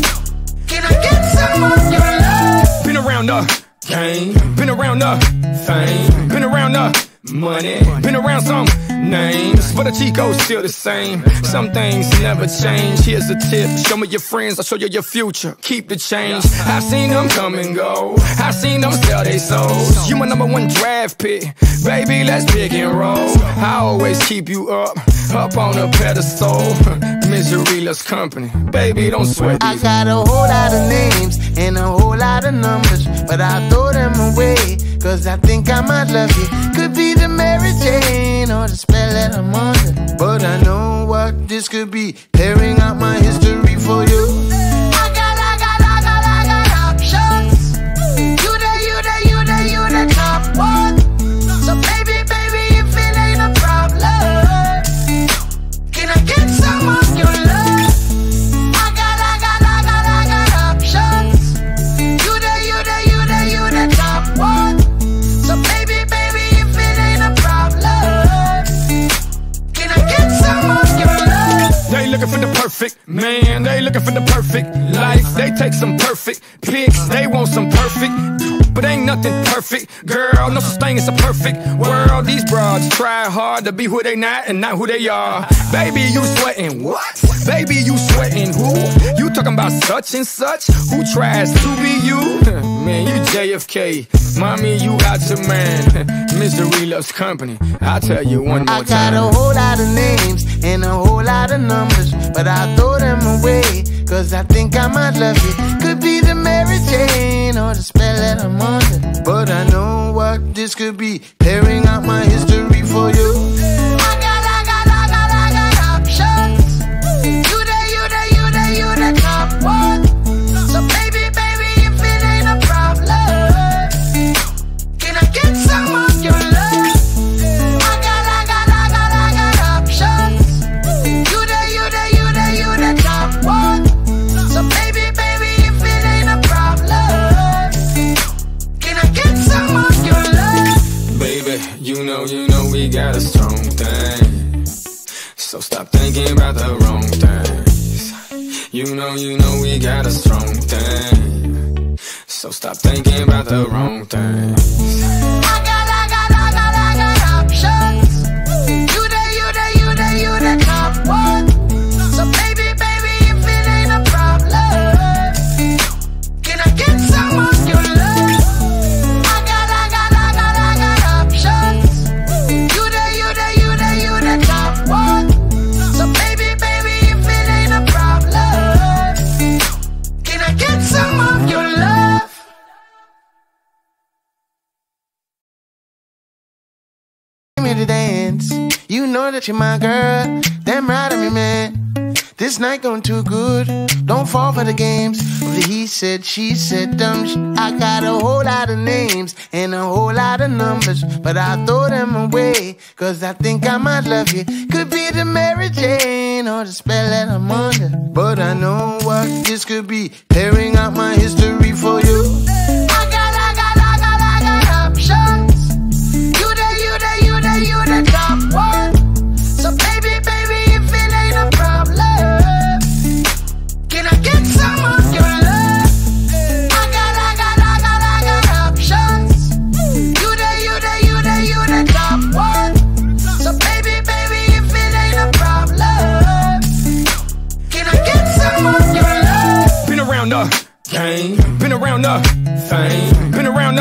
can I get some of your love? Been around the game, been around the fame, been around the money, been around some names, but the Chico's still the same. Some things never change. Here's a tip: show me your friends, I'll show you your future. Keep the change. I've seen them come and go, I've seen them sell their souls. You my number one draft pick, baby, let's pick and roll. I always keep you up, up on a pedestal. Misery loves company, baby, don't sweat. I got a whole lot of names and a whole lot of numbers, but I throw them away, cause I think I might love you. Could be the Mary Jane or the spell that I'm under, but I know what this could be. Tearing out my history for you. I got, I got, I got, I got options. You the, you the, you the, you the top one. So baby, baby, if it ain't a problem, can I get some of your love? I got, I got, I got, I got options. You the, you the, you the, you the top one. So baby, baby, if it ain't a problem, can I get some of your love? They looking for the perfect man, they looking for the perfect life. They take some perfect pics, they want some perfect, but ain't nothing perfect. Girl, no such thing as a perfect world. These broads try hard to be who they not and not who they are. Baby, you sweating what? Baby, you sweating who? You talking about such and such? Who tries to be you? Man, you J F K. Mommy, you out your man. Misery loves company. I'll tell you one more I got time. a whole lot of names and a whole lot of numbers, but I throw them away, cause I think I might love you. Could be the Mary Jane or the spell that I'm under, but I know what this could be. Tearing out my history for you. I got, I got, I got, I got options. You the, you the, you the, you the top one. So baby, baby, if it ain't a problem, can I get some of your love? I got, I got, I got, I got options. You the, you the, you the, you the top one. So baby, baby, if it ain't a problem, can I get some of your love? Baby, you know, you know we got a strong thing, so stop thinking about the wrong things. You know, you know we got a strong thing, so stop thinking about the wrong things. I got, I got, I got, I got options. You the, you the, you the, you the top one. So baby, baby, if it ain't a problem, can I get some of your love? I got, I got, I got, I got options. You the, you the, you the, you the top one. So baby, baby, if it ain't a problem, can I get some of your love? Me to dance. You know that you're my girl. Damn right of me, man. This night going too good. Don't fall for the games of the he said, she said, dumb shit. I got a whole lot of names and a whole lot of numbers, but I throw them away, cause I think I might love you. Could be the Mary Jane or the spell that I'm under, but I know what this could be. Tearing out my history for you. I got, I got, I got, I got options. You the, you the, you the, you the top one. So baby, baby, if it ain't a problem, can I get some of your love? I got, I got, I got, I got options. You the, you the, you the, you the top one. So baby, baby, if it ain't a problem, can I get some of your love? Been around the game, been around the fame, been around the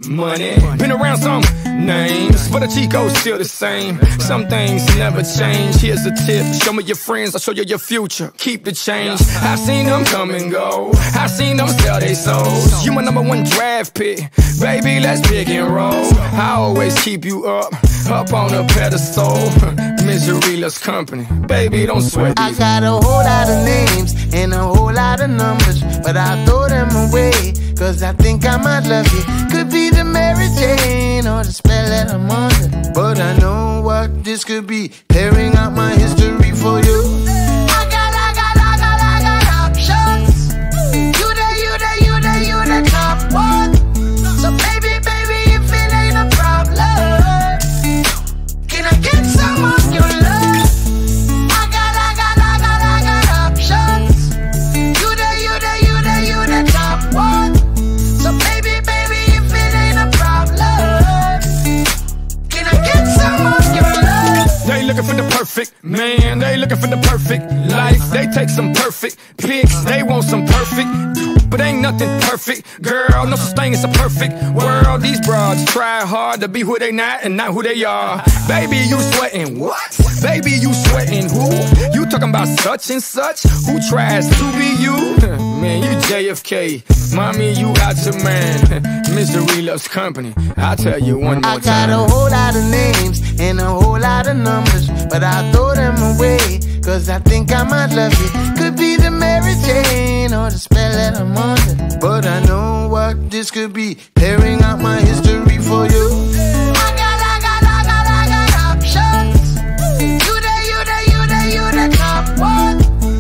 money. Been around some names, but the Chico's still the same. Some things never change. Here's a tip: show me your friends, I'll show you your future. Keep the change. I seen them come and go. I seen them sell their souls. You my number one draft pick, baby. Let's pick and roll. I always keep you up, up on a pedestal. Misery loves company, baby. Don't sweat. I got a whole lot of names and a whole lot of numbers, but I throw them away, cause I think I might love you. Could be the Mary Jane or the spell that I'm under, but I know what this could be. Tearing out my history for you. I got, I got, I got, I got options. You the, you the, you the, you the top one. So baby, baby, if it ain't a problem, can I get some of your love? I got, I got, I got, I got options. You the, you the, you the, you the top one. So baby, baby, if it ain't a problem, can I get some of your love? They looking for the perfect man, they looking for the perfect life. They take some perfect pics, they want some perfect, but ain't nothing perfect. Girl, no such thing as a perfect world. These broads try hard to be who they not and not who they are. Baby, you sweating what? Baby, you sweating who? You talking about such and such? Who tries to be you? Man, you J F K. Mommy, you out your man. Misery loves company. I'll tell you one more I got time. a whole lot of names and a whole lot of numbers, but I throw them away, cause I think I might love you. Could be the Mary Jane or the spell that I'm under, but I know what this could be. Tearing out my history for you. I got, I got, I got, I got options. You the, you the, you the, you the top one.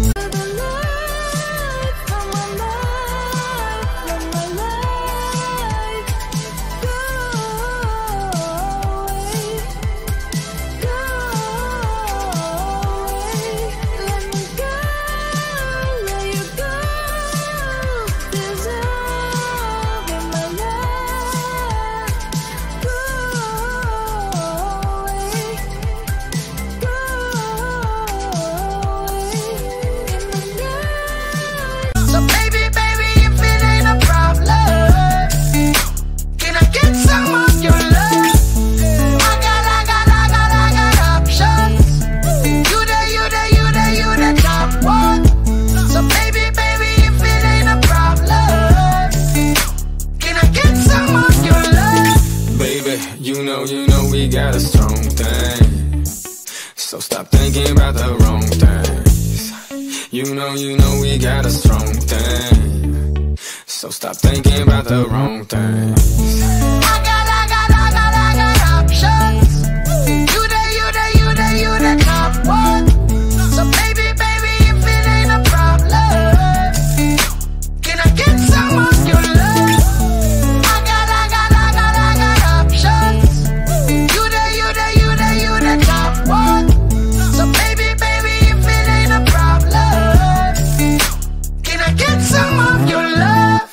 Got a strong thing, so stop thinking about the wrong things. You know, you know we got a strong thing, so stop thinking about the wrong things. I got, I got, I got, I got options. You the, you the, you the, you the top one. So baby, baby, if it ain't a problem, can I get some of your love? I got, I got, I got, I got options. Top one. So baby, baby, if it ain't a problem, can I get some of your love?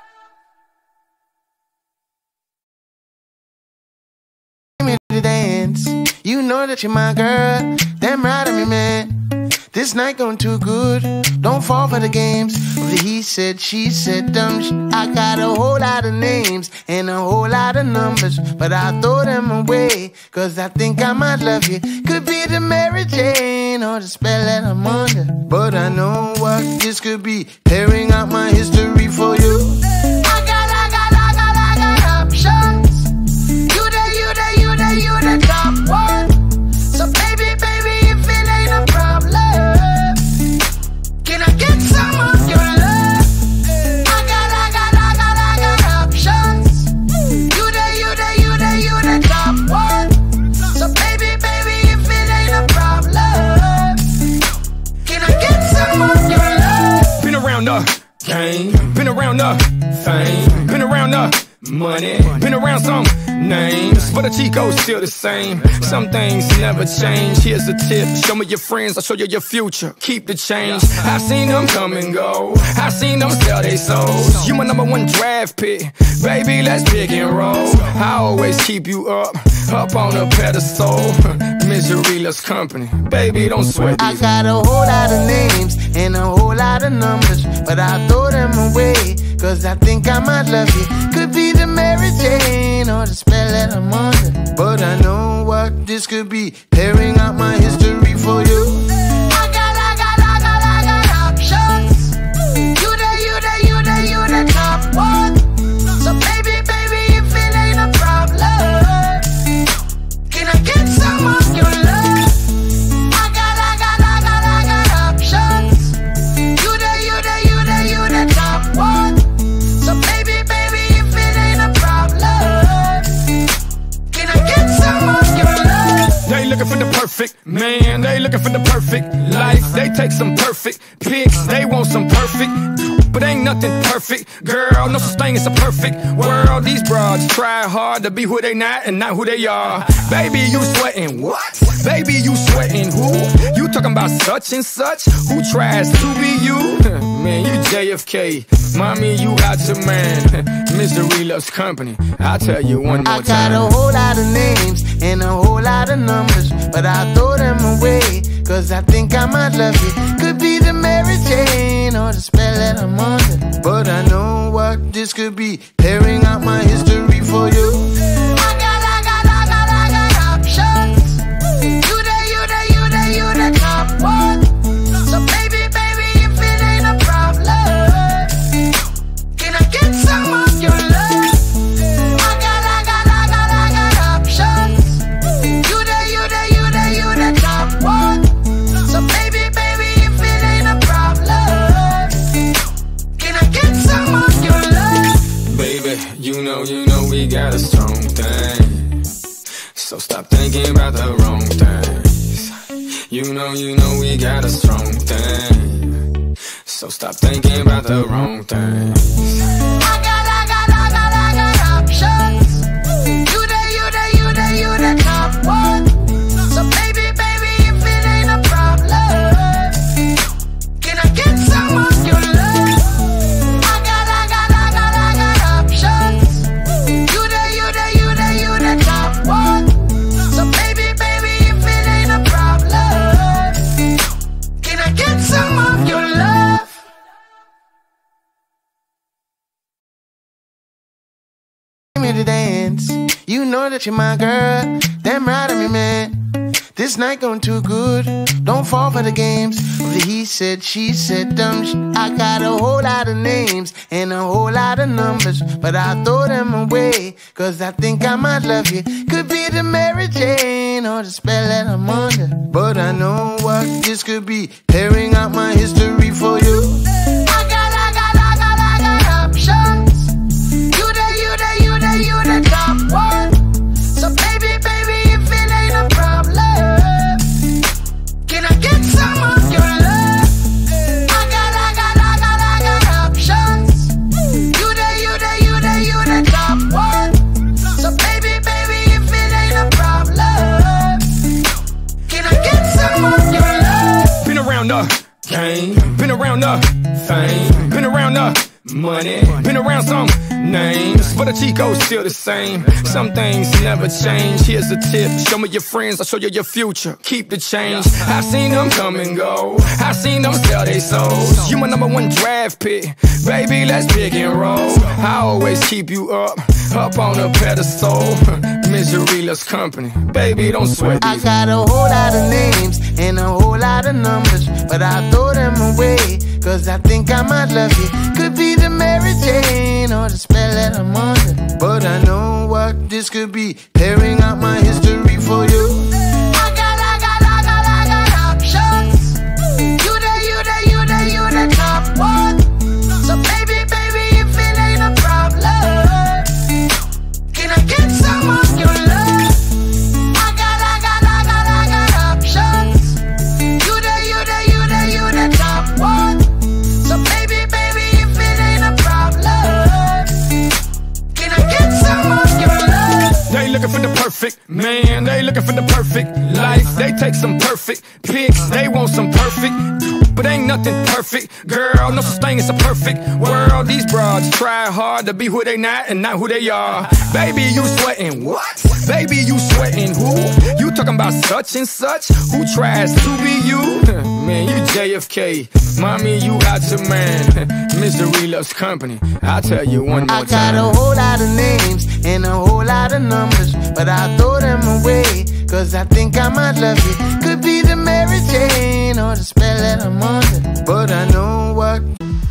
Me to dance, you know that you're my girl. Damn right of me, man. This night going too good. Don't fall for the games of the he said, she said, dumb sh. I got a whole lot of names and a whole lot of numbers, but I throw them away, cause I think I might love you. Could be the Mary Jane or the spell that I'm under, but I know what this could be. Tearing out my history for you. I got, I got, I got, I got options. You the, you the, you the, you the top one. So baby, baby, if it ain't a problem, can I get some of your love? I got, I got, I got, I got options. You the, you the, you the, you the top one. So baby, baby, if it ain't a problem, can I get some of your love? Been around the game, been around the fame, been around the money, been around some names, but the Chico's still the same. Some things never change. Here's a tip: show me your friends, I'll show you your future. Keep the change. I seen them come and go. I seen them sell their souls. You my number one draft pick, baby. Let's pick and roll. I always keep you up, up on a pedestal. Misery loves company, baby. Don't sweat. I got a whole lot of names and a whole lot of numbers, but I throw them away, cause I think I might love you. Could be the Mary Jane or the spell that I'm under, but I know what this could be, tearing out my history for you. I got, I got, I got, I got options. You the, you the, you the, you the top one. So baby, baby, if it ain't a problem, can I get some of your love? I got, I got, I got, I got options. You the, you the, you the, you the top one. So baby, baby, if it ain't a problem, can I get some of your love? They looking for the perfect man, they looking for the perfect life. They take some perfect pics, they want some perfect, but ain't nothing perfect. Girl, no such thing as a perfect world. These broads try hard to be who they not and not who they are. Baby, you sweating what? Baby, you sweating who? You talking about such and such? Who tries to be you? Man, you J F K. Mommy, you out your man. Misery loves company. I'll tell you one more I got time. a whole lot of names and a whole lot of numbers, but I throw them away, cause I think I might love you. Could be the Mary Jane or the spell that I'm under, but I know what this could be, tearing out my history for you. I got, I got, I got, I got options. You the, you the, you the, you the top one. So baby, baby, if it ain't a problem, can I get some of your love? I got, I got, I got, I got options. You the, you the, you the, you the top one. So baby, baby, if it ain't a problem, can I get some of your love? Baby, you know, you know we got a strong thing, so stop thinking about the wrong things. You know, you know we got a strong thing, so stop thinking about the wrong things. I got, I got, I got, I got options. You the, you the, you the, you the top one. So baby, baby, if it ain't a problem, can I get some of your love? I got, I got, I got, I got options. You the, you the, you the, you the top one. So baby, baby, if it ain't a problem, can I get some of your love? Me to dance, you know that you're my girl. Damn right of me, man. This night going too good. Don't fall for the games of the he said, she said, dumb sh. I got a whole lot of names and a whole lot of numbers, but I throw them away, cause I think I might love you. Could be the Mary Jane or the spell that I'm under, but I know what this could be, tearing out my history for you. I got, I got, I got, I got options. You the, you the, you the, you the top one. So baby, baby, if it ain't a problem, can I get some of your love? I got, I got, I got, I got options. You the, you the, you the, you the top one. So baby, baby, if it ain't a problem, can I get some of your love? Been around the game, been around the fame, been around the money, been around some names, but the Chico's still the same. Some things never change. Here's a tip: show me your friends, I'll show you your future. Keep the change. I seen them come and go, I seen them sell they souls. You my number one draft pick, baby, let's pick and roll. I always keep you up, up on a pedestal. Misery loves company, baby, don't sweat these. I got a whole lot of names and a whole lot of numbers, but I throw them away, cause I think I might love you. Could be the Mary Jane or the spell that I'm under, but I know what this could be, tearing out my history for you. I got, I got, I got, I got options. You the, you the, you the, you the top one. So baby, baby, if it ain't a problem, can I get some of your love? I got, I got, I got, I got options. You the, you the, you the, you the top one. So baby, baby, if it ain't a problem, can I get some of your love? They looking for the perfect man, they looking for the perfect life. They take some perfect pics, they want some perfect, but ain't nothing perfect. Girl, no such thing as a perfect world. These broads try hard to be who they not and not who they are. Baby, you sweating what? Baby, you sweating who? You talking about such and such? Who tries to be you? Man, you J F K. Mommy, you got your man. Misery loves company. I'll tell you one more I got time. a whole lot of names and a whole lot of numbers, but I throw them away, cause I think I might love you. Could be the Mary Jane or the spell that I'm under, but I know what.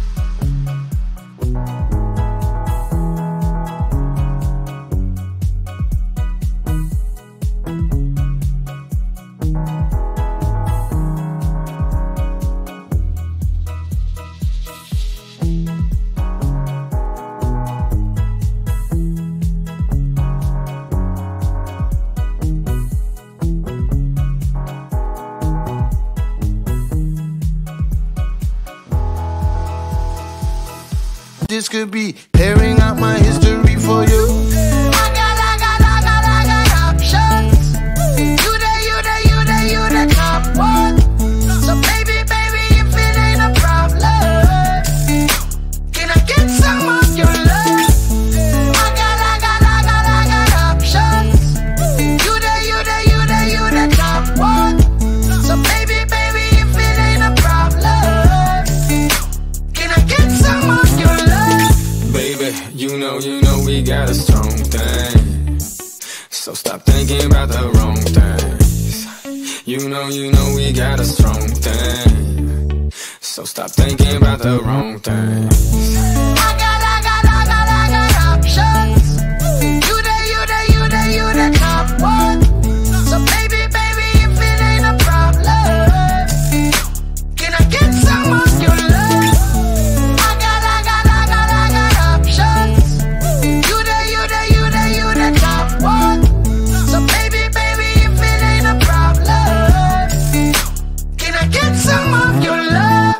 This could be tearing out my history for you. I got, I got, I got, I got options. You the, you the, you the, you the top one. So baby, baby, if it ain't a problem, can I get some of your love? I got, I got, I got, I got options. You the, you the, you the, you the top one. So baby, baby, if it ain't a problem, can I get some of your love? Baby, you know, you know we got a strong thing, so stop thinking about the wrong things. You know, you know we got a strong thing, so stop thinking about the wrong things. I got, I got, I got, I got options. You the, you the, you the, you the top one. So baby, baby, if it ain't a problem, can I get some of your love? I got, I got, I got, I got options. You the, you the, you the, you the top one. So baby, baby, if it ain't a problem, can I get some of your love?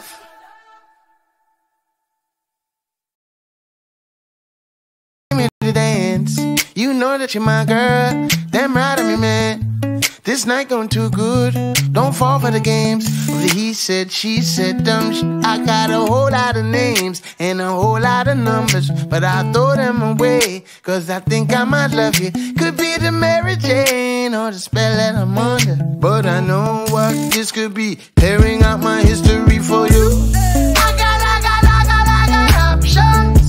To dance, you know that you're my girl. Damn right of me, man. This night going too good. Don't fall for the games of the he said, she said, dumb sh. I got a whole lot of names and a whole lot of numbers, but I throw them away, cause I think I might love you. Could be the Mary Jane or the spell that I'm under, but I know what this could be. Tearing out my history for you. I got, I got, I got, I got options.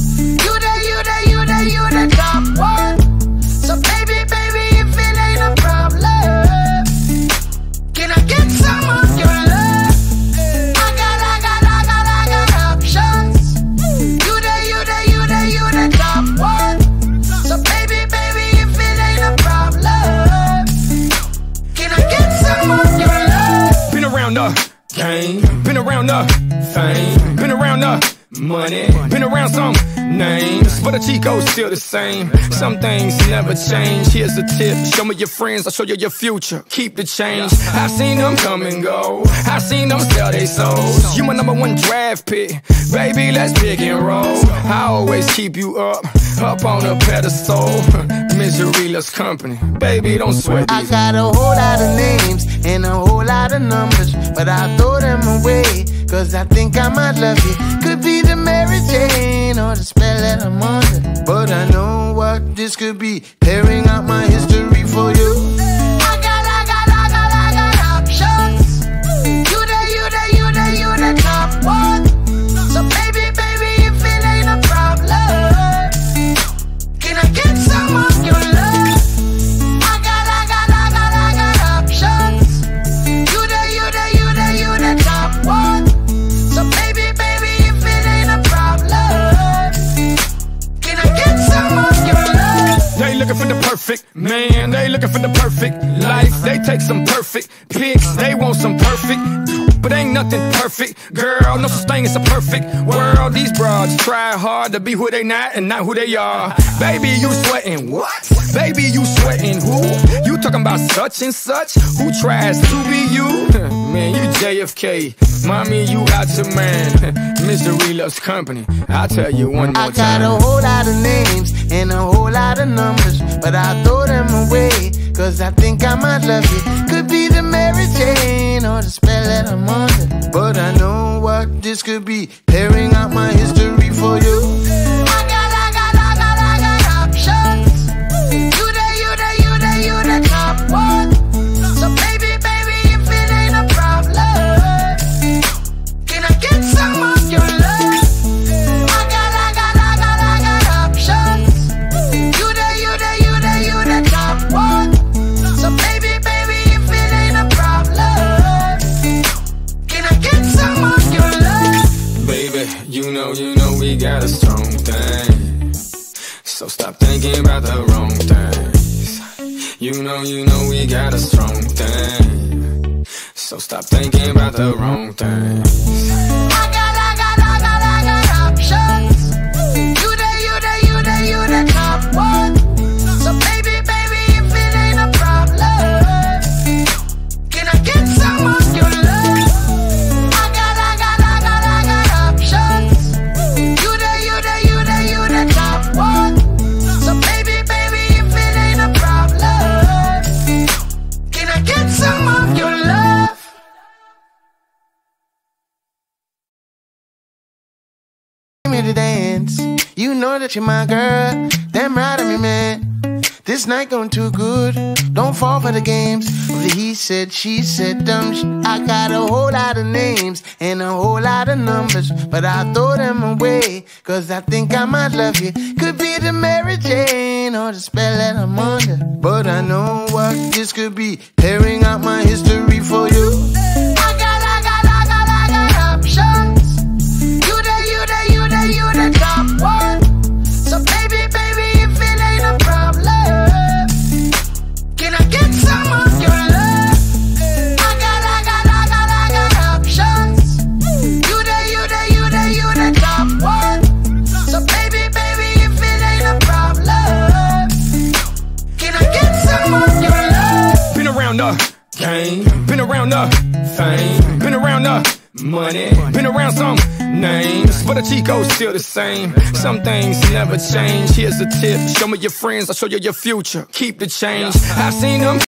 You the top one. So baby, baby, if it ain't a problem, can I get some of your love? I got, I got, I got, I got options. You the, you the, you the, you the top one. So baby, baby, if it ain't a problem, can I get some of your love? Been around the game, been around the fame, been around the money, been around some names, but the Chico's still the same. Some things never change. Here's a tip: show me your friends, I'll show you your future. Keep the change. I've seen them come and go, I've seen them sell their souls. You my number one draft pick, baby, let's pick and roll. I always keep you up, up on a pedestal. Misery loves company, baby, don't sweat these. I got a whole lot of names and a whole lot of numbers, but I throw them away, cause I think I might love you. Could be the Mary Jane or the spell that I'm under, but I know what this could be. Tearing out my history for you. I got, I got, I got, I got options. You the, you the, you the, you the top one. So baby, baby, if it ain't a problem, can I get some of your love? I got, I got, I got, I got options. You the, you the, you the, you the top one. So baby, baby, if it ain't a problem, can I get some of your love? They looking for the perfect man, they looking for the perfect life. They take some perfect pics, they want some perfect, but ain't nothing perfect. Girl, no such thing as a perfect world. These broads try hard to be who they not and not who they are. Baby, you sweating what? Baby, you sweating who? You talking about such and such? Who tries to be you? Man, you J F K. Mommy, you got your man. Misery loves company. I'll tell you one more time. I got a whole lot of names and a whole lot of numbers, but I throw them away, cause I think I might love you. Could be the Mary Jane or the spell that I'm under, but I know what this could be. Tearing out my history for you. I got, I got, I got, I got options. You the, you the, you the, you the top one. So baby, baby, if it ain't a problem, got a strong thing. So stop thinking about the wrong things. You know, you know we got a strong thing. So stop thinking about the wrong things. I got, I got, I got, I got options. You the, you the, you the, you the top one. So baby, baby, if it ain't a problem, can I get some of your love? I got, I got, I got, I got options. You the, you the, you the, you the top one. So baby, baby, if it ain't a problem, can I get some of your love? Me to dance, you know that you're my girl. Damn right of me, man. This night going too good. Don't fall for the games of the he said, she said, dumb sh I got a whole lot of names and a whole lot of numbers, but I throw them away, cause I think I might love you. Could be the Mary Jane or the spell that I'm under, but I know what this could be. Tearing out my history for you. I got, I got, I got, I got options. You the, you the, you the, you the top one. So baby, baby, if it ain't a problem, can I get some of your love? I got, I got, I got, I got options. You the, you the, you the, you the top one. So baby, baby, if it ain't a problem, can I get some of your love? Been around the game, been around the fame, been around the money, been around some names, but the Chico's still the same. Some things never change. Here's a tip: show me your friends, I'll show you your future. Keep the change. I've seen them